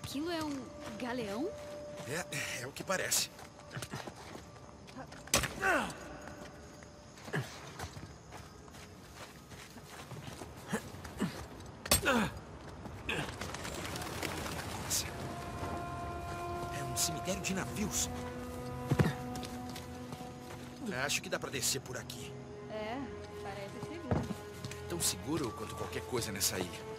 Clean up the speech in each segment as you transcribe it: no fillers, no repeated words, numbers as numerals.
Aquilo é um galeão? É o que parece. Nossa. É um cemitério de navios. Acho que dá pra descer por aqui. É, parece seguro. Tão seguro quanto qualquer coisa nessa ilha.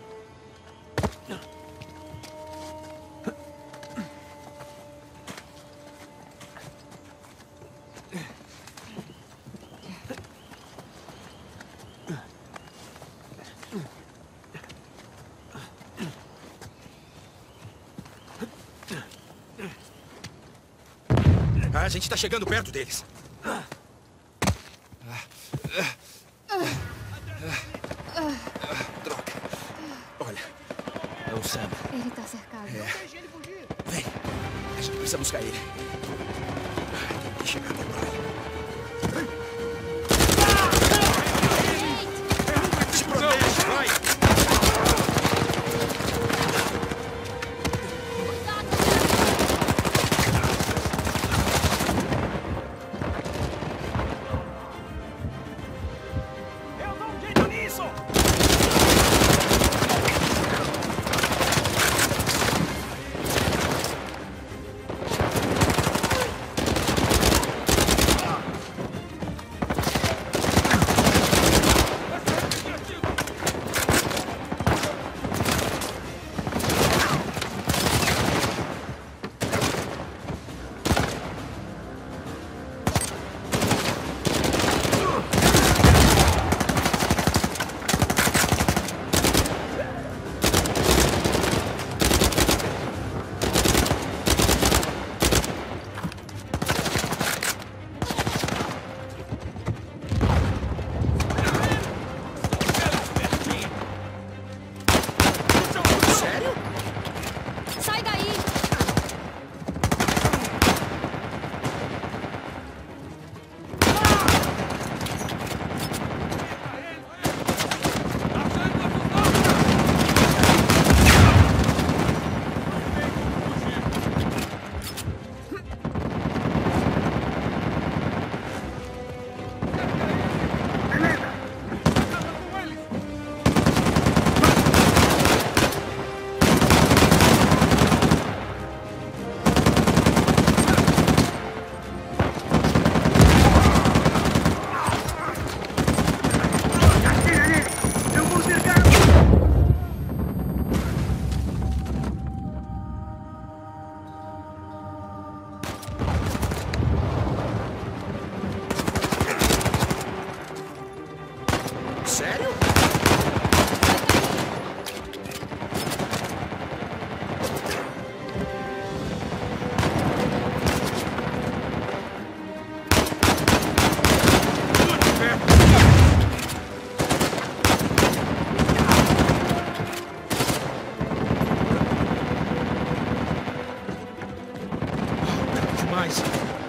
A gente tá chegando perto deles. Droga. Olha, é o Sam. Ele tá cercado. Vem, a gente precisa buscar ele. Tem que chegar até lá. Se protege, vai! Sai daí! Sério? Demais.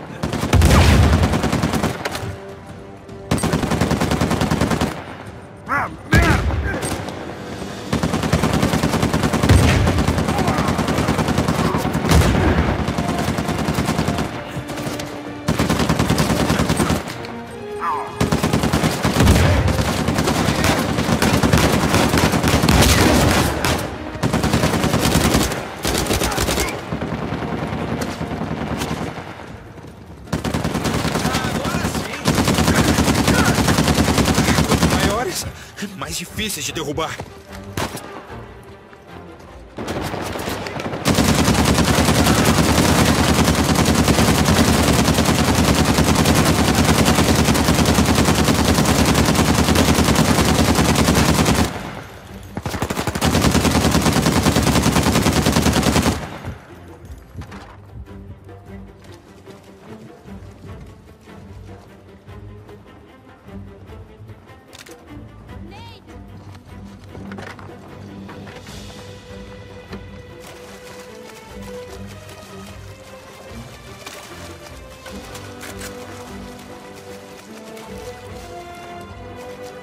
Mais difíceis de derrubar.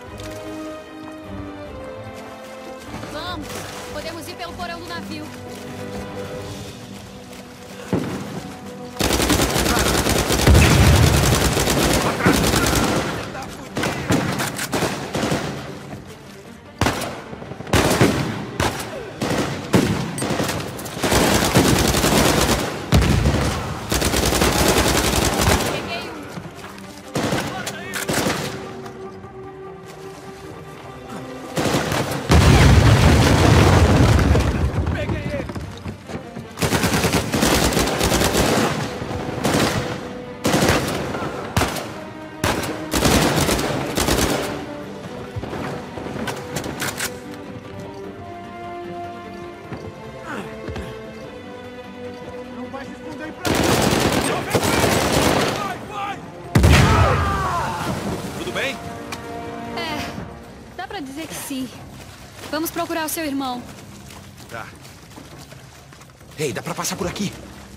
Vamos! Podemos ir pelo porão do navio. Vamos procurar o seu irmão. Tá. Ei, dá pra passar por aqui.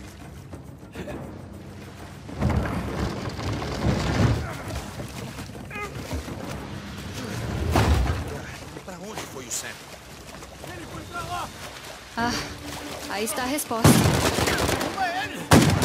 Pra onde foi o Sam? Ele foi pra lá! Ah, aí está a resposta. Não é ele!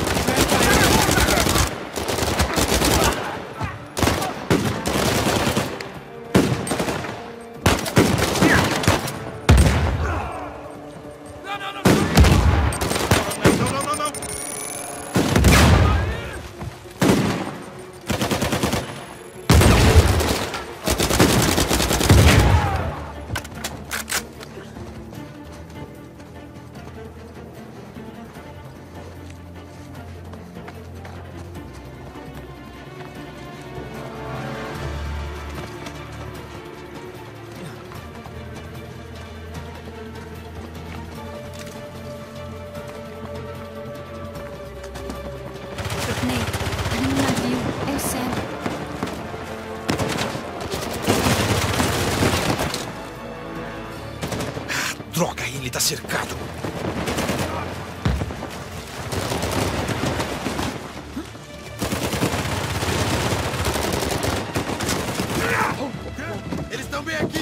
Droga, ele tá cercado. Eles estão bem aqui!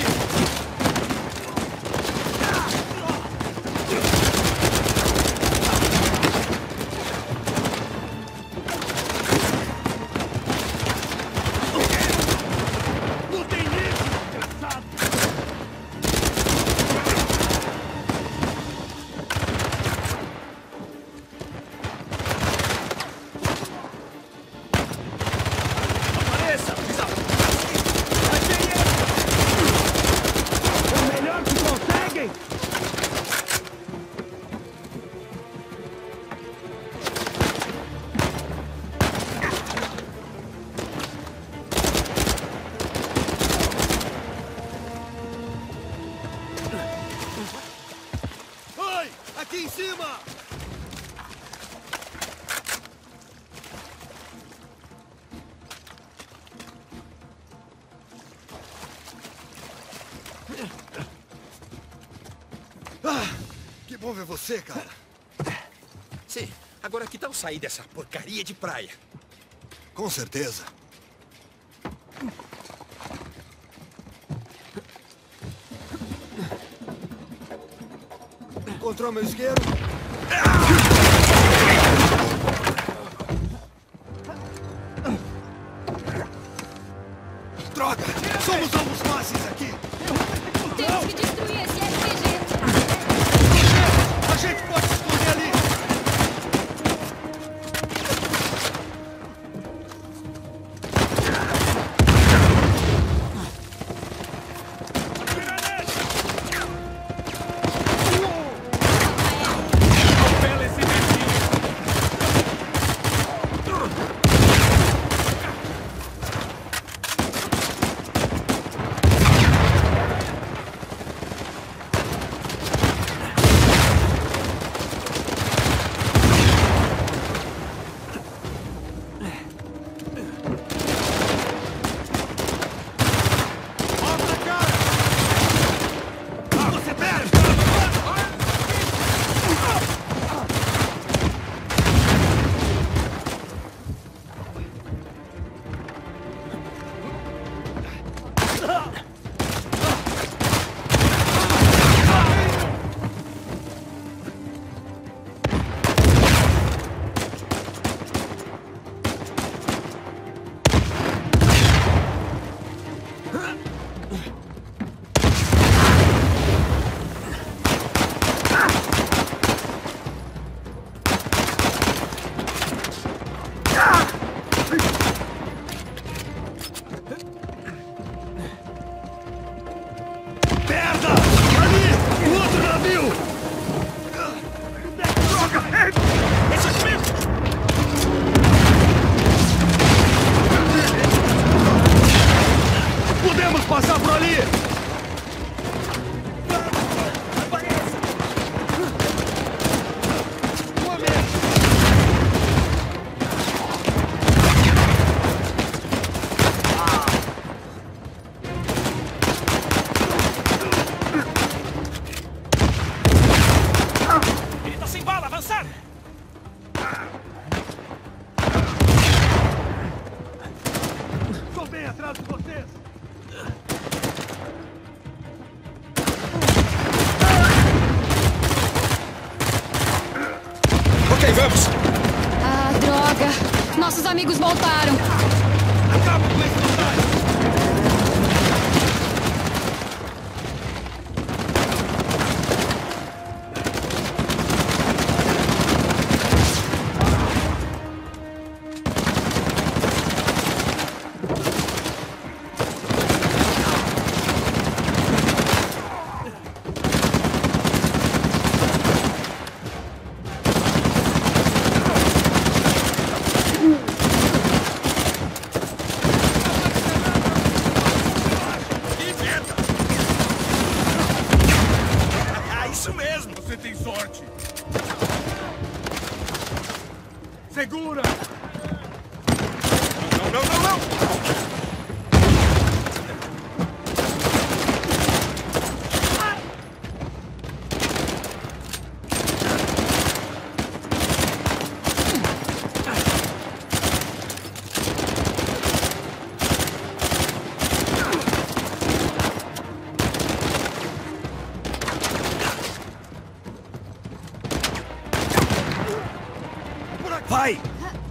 Aqui em cima! Ah, que bom ver você, cara. Sim, agora que tal sair dessa porcaria de praia? Com certeza. Encontrou meu isqueiro? Droga! Somos alvos fáceis aqui! Temos que destruir esse RPG. A gente pode se esconder ali! Atropela esse imbecil! Vamos! Ah, droga! Nossos amigos voltaram! Acaba com esse otário! Você tem sorte! Segura! Não! Vai!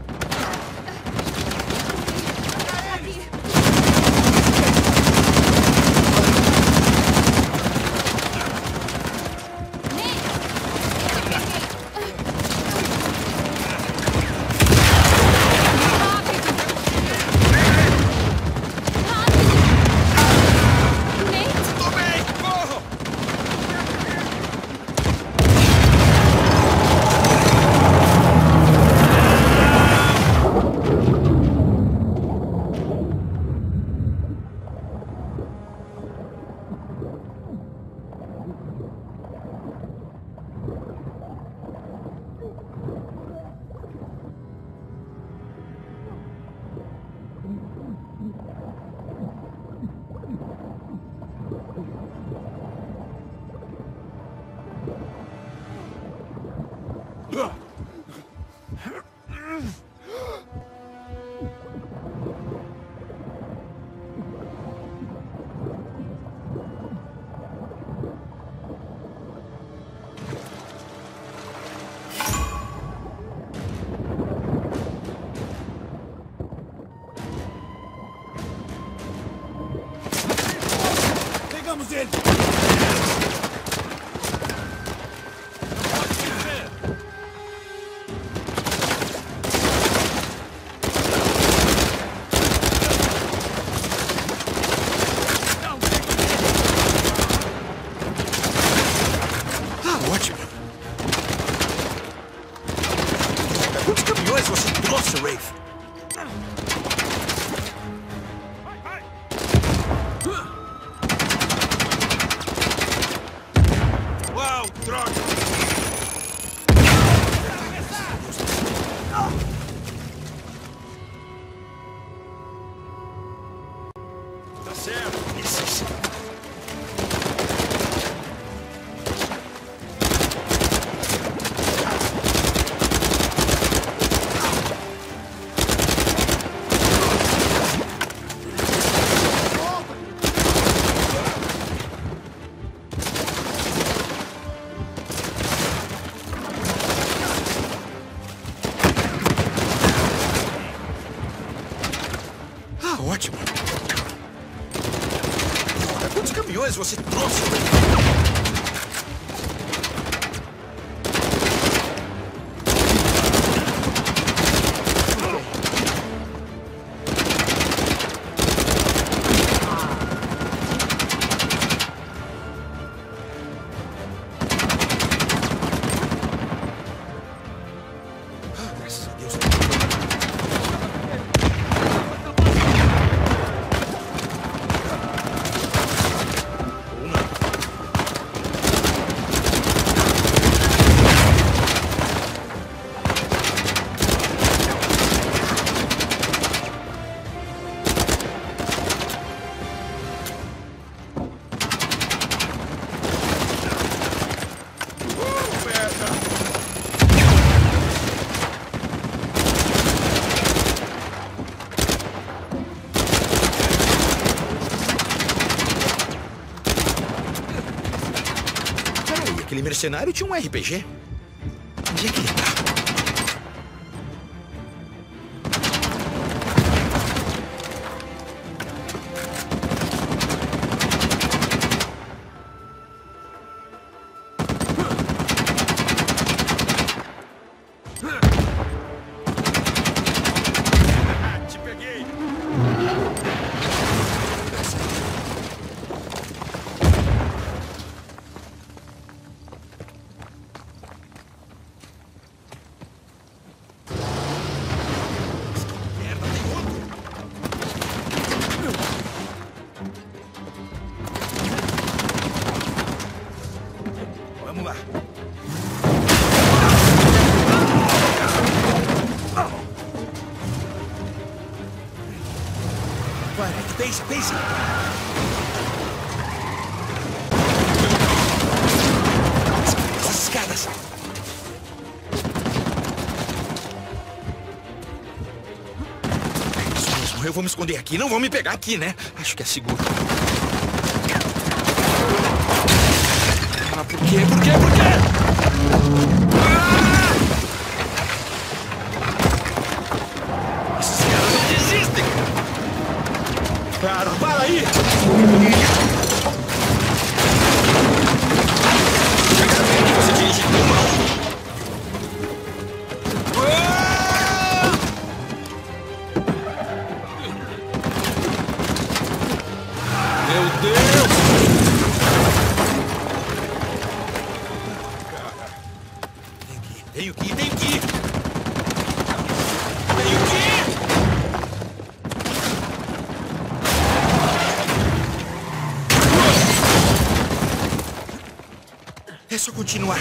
Pegamos ele! Ótimo! Quantos caminhões você trouxe, Rafe? Uau, droga! Tá certo, isso sim. Ótimo! Quantos caminhões você trouxe? Graças a Deus. Aquele mercenário tinha um RPG. Onde é que ele tá? Pense. Essas escadas. Isso mesmo, eu vou me esconder aqui. Não vão me pegar aqui, né? Acho que é seguro. Ah, por quê? Esses caras não desistem! Claro, para aí! Chegaram bem que você dirige tão mal. Meu Deus! Tenho que ir! É só continuar.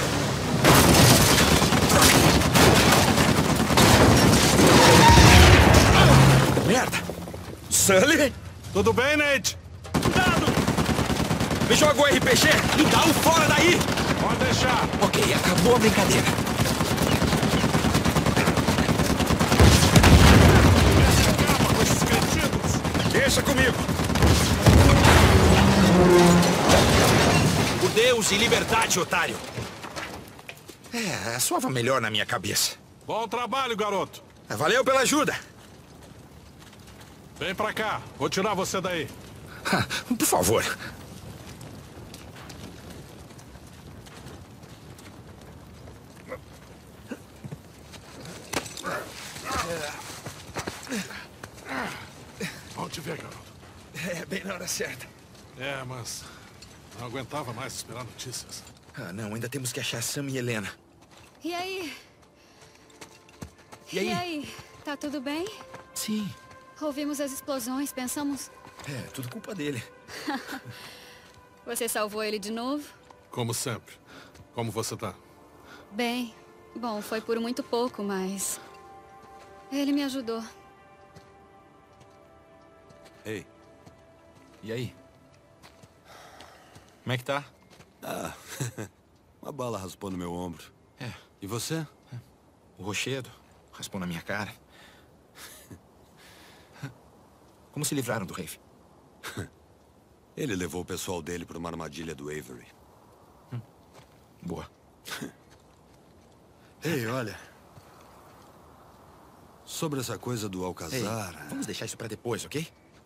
Merda! Sully? Tudo bem, Nate? Cuidado! Me joga o RPG e dá o fora daí! Pode deixar. Ok, acabou a brincadeira. Acaba com esses cretinos. Deixa comigo. Por Deus e liberdade, otário. Soava melhor na minha cabeça. Bom trabalho, garoto. Valeu pela ajuda. Vem pra cá. Vou tirar você daí. Por favor. Bom te ver, garoto. Bem na hora certa. Mas não aguentava mais esperar notícias. Não, ainda temos que achar Sam e Helena. E aí? E aí? Tá tudo bem? Sim. Ouvimos as explosões, pensamos... Tudo culpa dele. Você salvou ele de novo? Como sempre. Como você tá? Bem, bom, foi por muito pouco, mas... ele me ajudou. Ei. E aí? Como é que tá? Uma bala raspou no meu ombro. E você? O rochedo raspou na minha cara. Como se livraram do Rafe? Ele levou o pessoal dele para uma armadilha do Avery. Boa. Ei, olha. Sobre essa coisa do Alcazar... Vamos deixar isso pra depois, ok?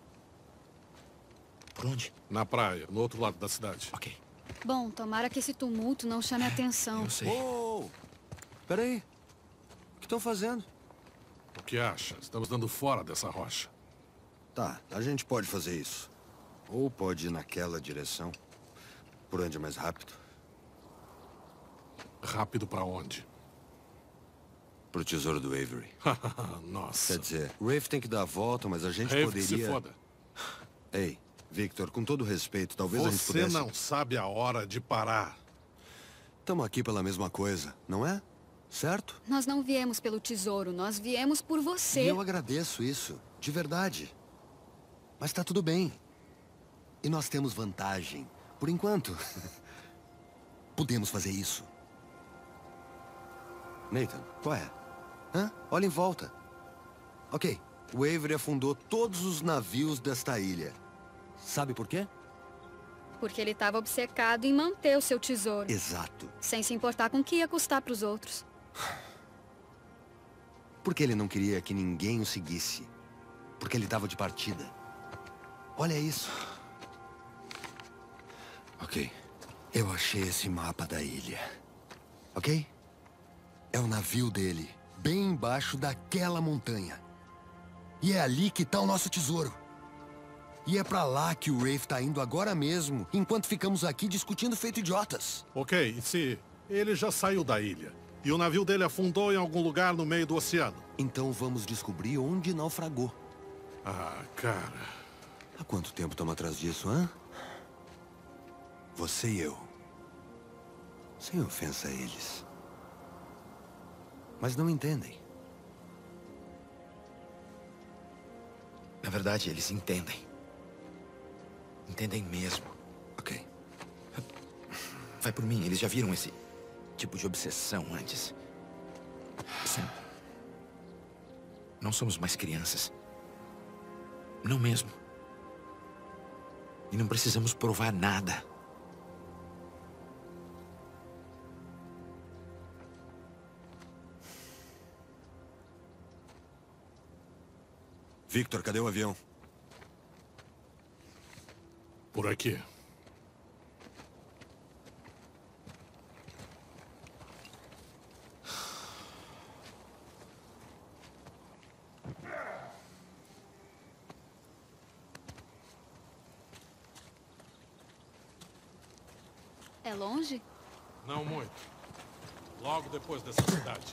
Por onde? Na praia, no outro lado da cidade. Ok. Bom, tomara que esse tumulto não chame a atenção. Eu sei. Oh! Peraí. O que estão fazendo? O que acha? Estamos dando fora dessa rocha. Tá, a gente pode fazer isso. Ou pode ir naquela direção. Por onde é mais rápido. Rápido pra onde? Pro tesouro do Avery. Nossa. Quer dizer, o Rafe tem que dar a volta, mas a gente Rafe, poderia... se foda. Ei, Victor, com todo respeito, talvez a gente Você pudesse... não sabe a hora de parar. Estamos aqui pela mesma coisa, não é? Certo? Nós não viemos pelo tesouro, nós viemos por E você. eu agradeço isso, de verdade. Mas tá tudo bem. E nós temos vantagem. Por enquanto. Podemos fazer isso. Nathan, qual é? Olha em volta. Ok, o Avery afundou todos os navios desta ilha. Sabe por quê? Porque ele estava obcecado em manter o seu tesouro. Exato. Sem se importar com o que ia custar para os outros. Porque ele não queria que ninguém o seguisse. Porque ele estava de partida. Olha isso. Ok. Eu achei esse mapa da ilha. Ok? É o navio dele, bem embaixo daquela montanha. E é ali que tá o nosso tesouro. E é pra lá que o Rafe tá indo agora mesmo, enquanto ficamos aqui discutindo feito idiotas. Ok, e se ele já saiu da ilha? E o navio dele afundou em algum lugar no meio do oceano? Então vamos descobrir onde naufragou. Cara... Há quanto tempo estamos atrás disso, hã? Você e eu. Sem ofensa a eles. Mas não entendem. Na verdade, eles entendem. Entendem mesmo. Ok. Vai por mim, eles já viram esse tipo de obsessão antes. Sam, não somos mais crianças. Não mesmo. E não precisamos provar nada. Victor, cadê o avião? Por aqui. É longe? Não muito. Logo depois dessa cidade.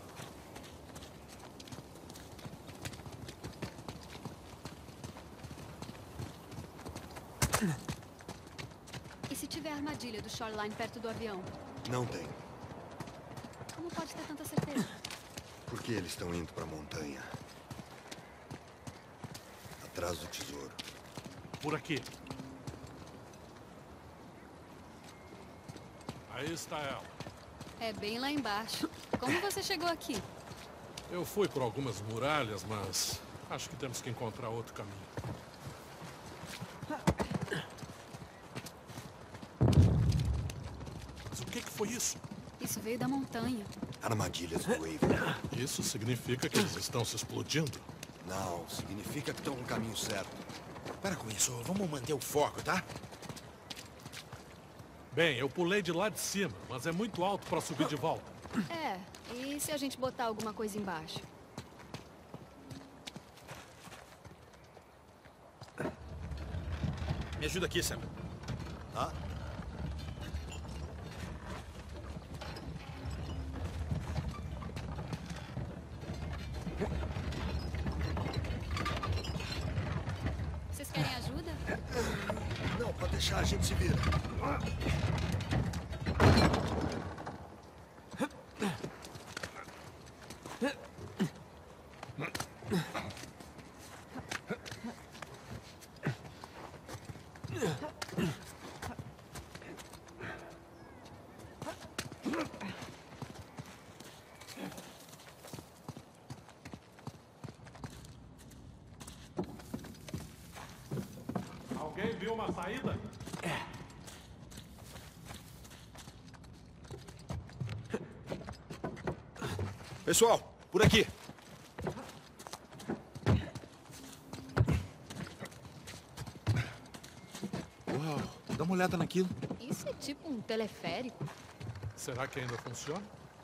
E se tiver a armadilha do Shoreline perto do avião? Não tem. Como pode ter tanta certeza? Porque eles estão indo pra montanha. Atrás do tesouro. Por aqui. Aí está ela. É bem lá embaixo. Como você chegou aqui? Eu fui por algumas muralhas, mas acho que temos que encontrar outro caminho. Mas o que foi isso? Isso veio da montanha. Armadilhas do Raven. Isso significa que eles estão se explodindo? Não, significa que estão no caminho certo. Para com isso, vamos manter o foco, tá? Bem, eu pulei de lá de cima, mas é muito alto para subir de volta. É, e se a gente botar alguma coisa embaixo? Me ajuda aqui, Sam. Tá? Vocês querem ajuda? Não, pode deixar, a gente se vira. Alguém viu uma saída? Pessoal, por aqui. Uau, dá uma olhada naquilo. Isso é tipo um teleférico. Será que ainda funciona?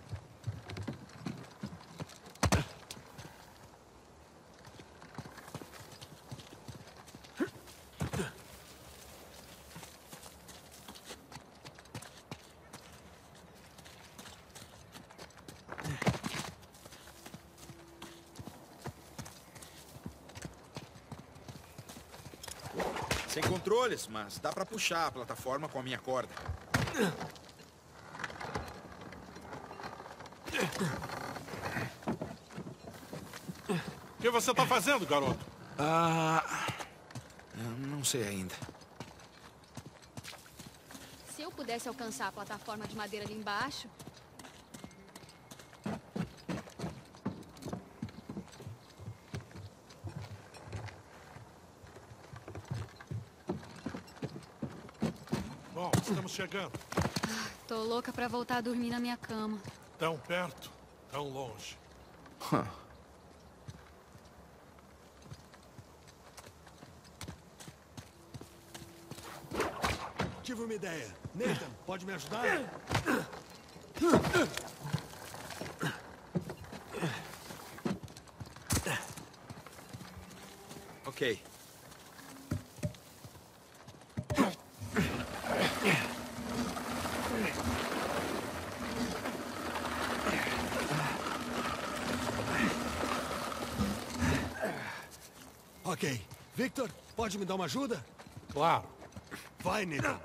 Sem controles, mas dá pra puxar a plataforma com a minha corda. O que você está fazendo, garoto? Eu não sei ainda. Se eu pudesse alcançar a plataforma de madeira ali embaixo... Bom, estamos chegando. Tô louca pra voltar a dormir na minha cama. Tão perto, tão longe. Tive uma ideia. Nathan, pode me ajudar? Ok. Ok. Victor, pode me dar uma ajuda? Claro. Vai, Nathan.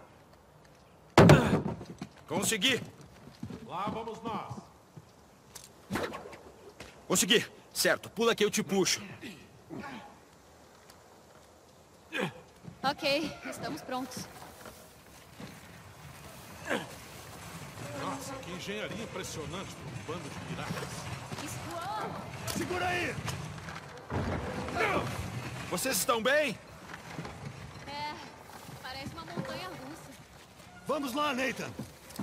Consegui! Lá vamos nós. Consegui! Certo, pula que eu te puxo. Ok, estamos prontos. Nossa, que engenharia impressionante para um bando de piratas. Segura aí! Vocês estão bem? É, parece uma montanha russa. Vamos lá, Nathan!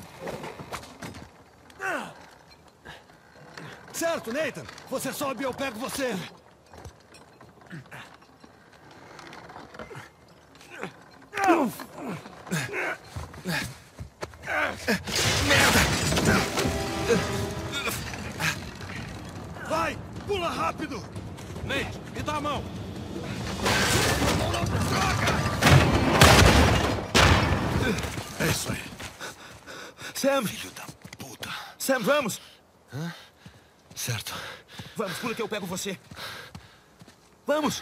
Certo, Nathan! Você sobe e eu pego você! Vai! Pula rápido! Nate, me dá a mão. É isso aí. Sam! Filho da puta! Sam, vamos! Certo. Vamos, pula que eu pego você. Vamos!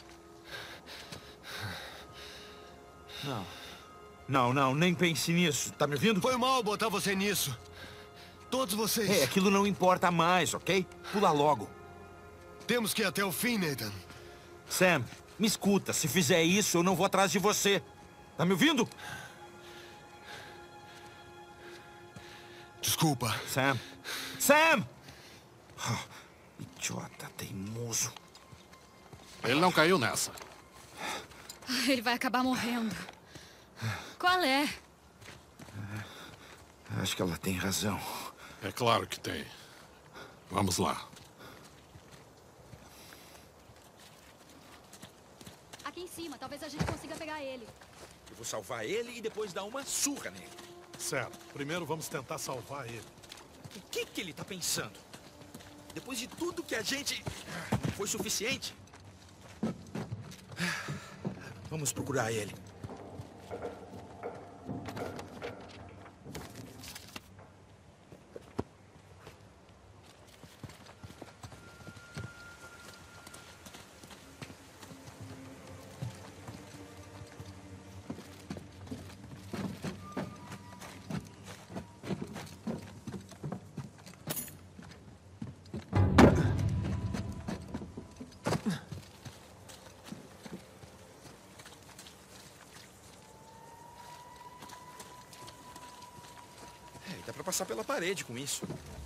Não, nem pense nisso. Tá me ouvindo? Foi mal botar você nisso. Todos vocês. É, aquilo não importa mais, ok? Pula logo. Temos que ir até o fim, Nathan. Sam, me escuta. Se fizer isso, eu não vou atrás de você. Tá me ouvindo? Desculpa. Sam! Sam! Oh, idiota, teimoso. Ele não caiu nessa. Ele vai acabar morrendo. Qual é? Acho que ela tem razão. É claro que tem. Vamos lá. Aqui em cima, talvez a gente consiga pegar ele. Eu vou salvar ele e depois dar uma surra nele. Certo. Primeiro vamos tentar salvar ele. O que ele tá pensando? Depois de tudo que a gente... Não foi suficiente? Vamos procurar ele. Dá pra passar pela parede com isso.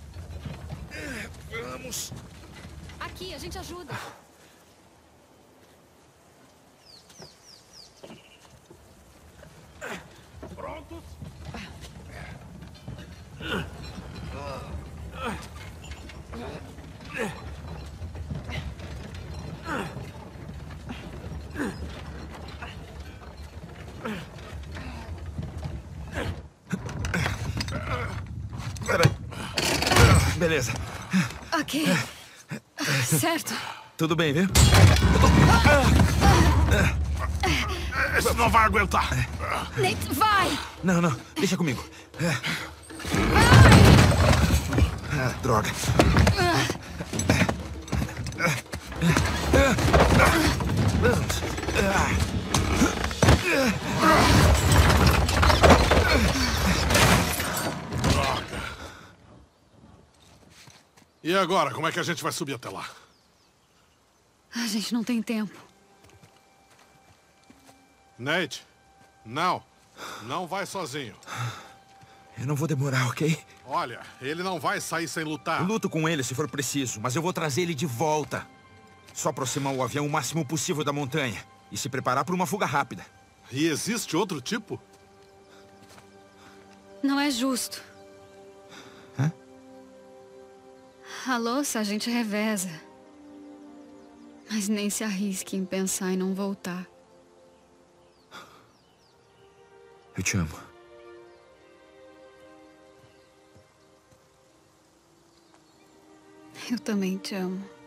Vamos. Aqui, a gente ajuda. Prontos? Peraí. Beleza. Ok. Certo. Tudo bem, viu? Esse não vai aguentar. Nate, vai! Não, deixa comigo. Droga. E agora, como é que a gente vai subir até lá? A gente não tem tempo. Nate, não. Não vai sozinho. Eu não vou demorar, ok? Olha, ele não vai sair sem lutar. Eu luto com ele se for preciso, mas eu vou trazer ele de volta. Só aproximar o avião o máximo possível da montanha e se preparar para uma fuga rápida. E existe outro tipo? Não é justo. Hã? A louça a gente reveza. Mas nem se arrisque em pensar em não voltar. Eu te amo. Eu também te amo.